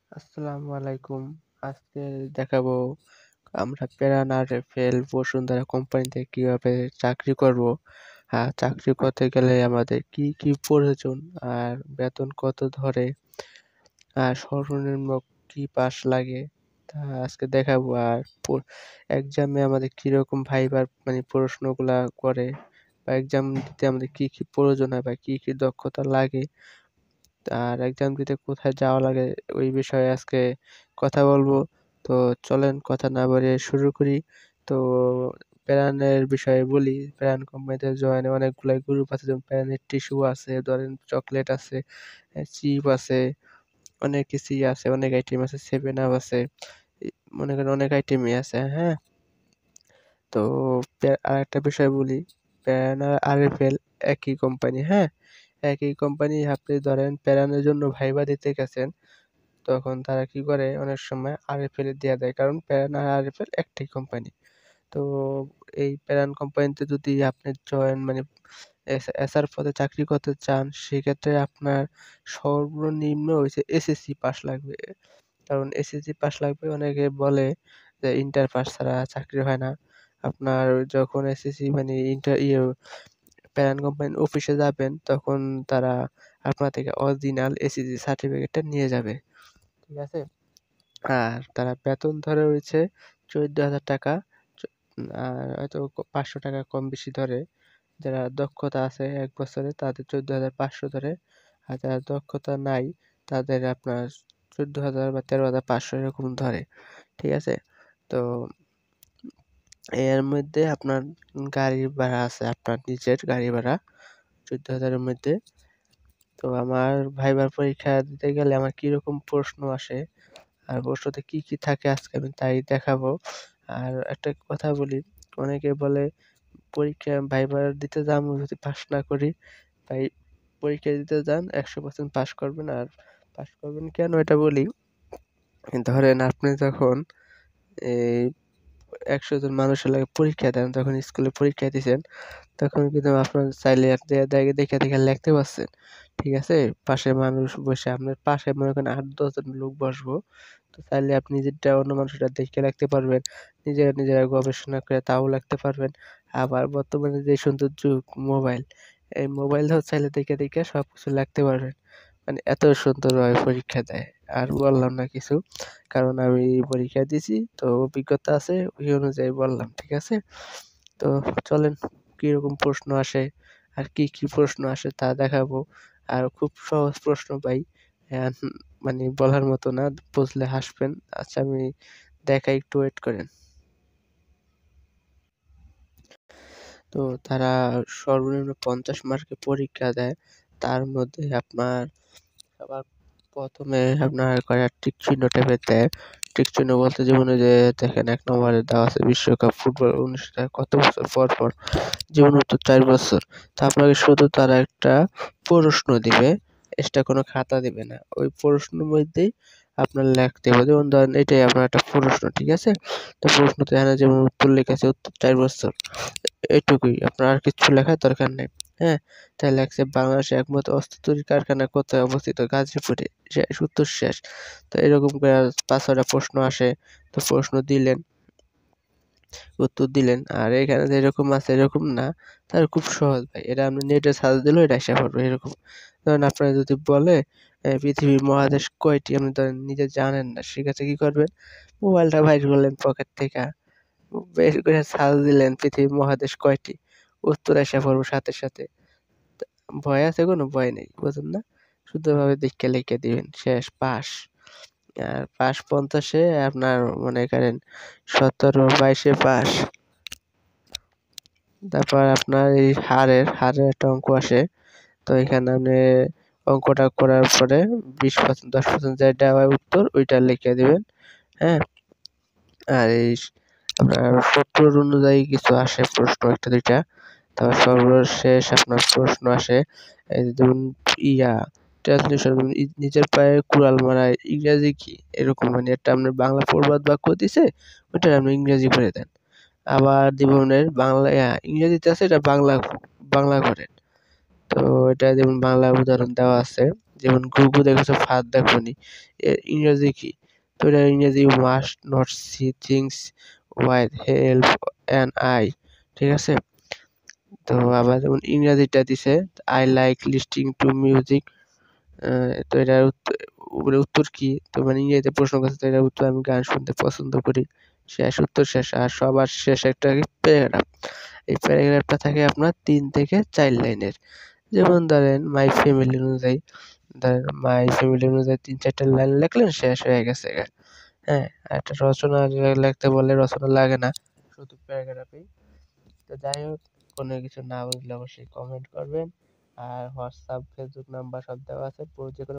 আসসালামু আলাইকুম। আজকে দেখাবো আমরা প্যারান আর রেফেল বসুন্ধরা কোম্পানিতে কিভাবে চাকরি করব। চাকরি করতে গেলে আমাদের কি কি প্রয়োজন আর বেতন কত ধরে আর সর্বনিম্ন কি পাস লাগে তা আজকে দেখাবো। আর এক্সামে আমাদের কিরকম ভাইবার প্রশ্নগুলা করে বা এক্সাম দিতে আমাদের কি কি প্রয়োজন হয় বা কি কি দক্ষতা লাগে আর এক্সাম দিতে কোথায় যাওয়া লাগে ওই বিষয়ে আজকে কথা বলবো। তো চলেন কথা না বাড়িয়ে শুরু করি। তো প্যারানের বিষয়ে বলি, প্যারান কোম্পানিতে জয়েনে অনেকগুলাই গ্রুপ আছে, যেমন প্যারানের টিস্যু আছে, ধরেন চকলেট আছে, চিপ আছে, অনেক কিছুই আছে, অনেক আইটেম আছে, সেভেন আপ আছে, মনে করেন অনেক আইটেমই আছে। হ্যাঁ, তো আরেকটা বিষয় বলি, প্যারান আর আরএফএল একই কোম্পানি। হ্যাঁ, একই কোম্পানি। আপনি ধরেন প্যারানের জন্য ভাইবা দিতে গেছেন, তখন তারা কি করে অনেক সময় আরএফএল এ দেয়া দেয়, কারণ প্যারান আর আরএফএল একটাই কোম্পানি। তো এই প্যারান কোম্পানিতে যদি আপনি জয়েন এসআর পদে চাকরি করতে চান, সেক্ষেত্রে আপনার সর্বনিম্ন হইছে এসএসসি পাস লাগবে। কারণ এসএসসি পাস লাগবে। অনেকে বলে যে ইন্টার পাস ছাড়া চাকরি হয় না। আপনার যখন এসএসসি ইন্টার প্যারান কোম্পানির অফিসে যাবেন, তখন তারা আপনার থেকে অরিজিনাল এসএসসি সার্টিফিকেটটা নিয়ে যাবে। ঠিক আছে? আর তারা বেতন ধরে হইছে ১৪,০০০ টাকা। চ আর হয়তো ৫০০ টাকা কম বেশি ধরে। যারা দক্ষতা আছে ১ বছরে তাদের ১৪,৫০০ ধরে। আর যারা দক্ষতা নাই তাদের আপনার ১৪,০০০ বা ১৩,৫০০ এরকম ধরে। ঠিক আছে? তো এর মধ্যে আপনার গাড়ি ভাড়া আছে, আপনার নিজের গাড়ি ভাড়া ১৪,০০০ এর মধ্যে। তো আমার ভাইবার পরীক্ষা দিতে গেলে আমার কিরকম প্রশ্ন আসে আর প্রশ্নতে কি কি থাকে আজকে আমি তাই দেখাবো। আর একটা কথা বলি, অনেকে বলে পরীক্ষা ভাইবা দিতে যাবো, যদি পাস না করি, ভাই পরীক্ষা দিতে যান ১০০% পাস করবেন। আর পাস করবেন কেন এটা বলি, ধরেন আপনি যখন এই ১০০ জন মানুষের লাগে পরীক্ষা দেন, যখন স্কুলে পরীক্ষা দিছেন, তখন কিন্তু আপনার চাইলে দেখে দেখে লিখতে পারছেন। ঠিক আছে? পাশে মানুষ বসে, আপনার পাশে মনে করেন ৮-১০ জন লোক বসবো। তো চাইলে আপনি নিজেরটা অন্য মানুষেরটা দেখে লিখতে পারবেন। নিজেরা গবেষণা করে তাও লিখতে পারবেন। আবার বর্তমানে যে সুন্দর যুগ মোবাইল, এই মোবাইলেও চাইলে দেখে দেখে সবকিছু লিখতে পারবেন। এত সুন্দরভাবে পরীক্ষা দেয়। আর বললাম না কিছু, কারণ আমি পরীক্ষা দিছি, তো অভিজ্ঞতা আছে, ওই অনুযায়ী বললাম। ঠিক আছে? তো চলেন কিরকম প্রশ্ন আসে আর কি কি প্রশ্ন আসে তা দেখাবো। আর খুব সহজ প্রশ্ন ভাই, আহ, বলার মতো না, বুঝলে হাসবেন। আচ্ছা আমি দেখাই, একটু ওয়েট করেন। তো তারা সর্বনিম্ন ৫০ মার্কের পরীক্ষা দেয়। তার মধ্যে আপনার সবার প্রথমে আপনার কয়েকটা টিক চিহ্ন টাইপের দেয়। টিক চিহ্ন বলতে জীবনে যে দেখেন ১ নম্বরে দেওয়া আছে বিশ্বকাপ ফুটবল অনুষ্ঠিত হয় কত বছর পর পর, জীবন উত্তর ৪ বছর। তো আপনাকে শুধু তারা একটা প্রশ্ন দিবে, এক্সট্রা কোনো খাতা দিবে না। ওই প্রশ্নের মধ্যেই আপনার লিখতে হবে। যেমন ধরেন এটাই আপনার একটা প্রশ্ন, ঠিক আছে? তো প্রশ্নতে এখানে যেমন উত্তর লেখা আছে উত্তর ৪ বছর। এইটুকুই, আপনার আর কিচ্ছু লেখার দরকার নেই। হ্যাঁ? তাই লেখছে বাংলাদেশে একমাত্র অস্ত্র তৈরির কারখানা কোথায় অবস্থিত? গাজীপুরে। শেষ, উত্তর শেষ। তো এরকম করে ৫-৬টা প্রশ্ন আসে। তো প্রশ্ন দিলেন, উত্তর দিলেন। আর এখানে যেরকম আছে এরকম না, তার খুব সহজ ভাই। এটা আপনি নেটে সার্চ দিলেও এটা এসে পড়বে এরকম। ধরেন আপনার যদি বলে পৃথিবীর মহাদেশ কয়টি, আপনি ধরেন নিজে জানেন না, সেক্ষেত্রে কি করবেন? মোবাইলটা বাইর করলেন পকেট থেকে, বের করে সার্চ দিলেন পৃথিবীর মহাদেশ কয়টি, উত্তর এসে পড়বে সাথে সাথে। ভয় আছে? কোনো ভয় নেই, বুঝেন না? শুদ্ধভাবে দেখে লিখে দিবেন, শেষ, পাস। আর পাস ৫০-এ আপনার মনে করেন ১৭-২২-এ পাস। তারপর আপনার এই হারের একটা অঙ্ক আসে। তো এখানে আপনি অঙ্কটা করার পরে ২০%, ১০% যেটা হয় উত্তর ওইটা লিখে দিবেন। হ্যাঁ? আর এই আপনার ৭০ অনুযায়ী কিছু আসে প্রশ্ন ১টা ২টা। তারপর সর্বশেষ আপনার প্রশ্ন আসে এই যে ধরুন ইয়া ট্রান্সলেশন, নিজের পায়ে কুড়াল মারা ইংরেজি কি? এরকম একটা আপনার বাংলা প্রবাদ বাক্য দিছে, ওইটার আপনি ইংরেজি করে দেন। আবার জীবনের বাংলা ইংরেজিতে আছে, এটা বাংলা বাংলা করেন। তো এটা যেমন বাংলা উদাহরণ দেওয়া আছে। যেমন ঘুঘু দেখেছো ফাঁদ দেখোনি, এর ইংরেজি কি? তো এটা ইংরেজি you must not see things with help an eye, ঠিক আছে? তো আবার যেমন ইংরেজিটা দিছে I like listing to music, তো এটার উত্তর কি? তো মানে ইংরেজিতে প্রশ্ন করছে, তো এটার উত্তর আমি গান শুনতে পছন্দ করি। শেষ, উত্তর শেষ। আর সবার শেষে একটা প্যারাগ্রাফ। এই প্যারাগ্রাফটা থাকে আপনার ৩ থেকে ৪ লাইনের। যেমন ধরেন মাই ফ্যামিলি অনুযায়ী, ধরেন মাই ফ্যামিলি অনুযায়ী ৩-৪ টা লাইন লিখলেন, শেষ হয়ে গেছে গা। হ্যাঁ? আর একটা রচনা লিখতে বললে রচনা লাগে না, শুধু প্যারাগ্রাফেই। তো যাই হোক, কোনো কিছু না বুঝলে অবশ্যই কমেন্ট করবেন। আর হোয়াটসঅ্যাপ, ফেসবুক নাম্বার সব দেওয়া আছে। যেকোনো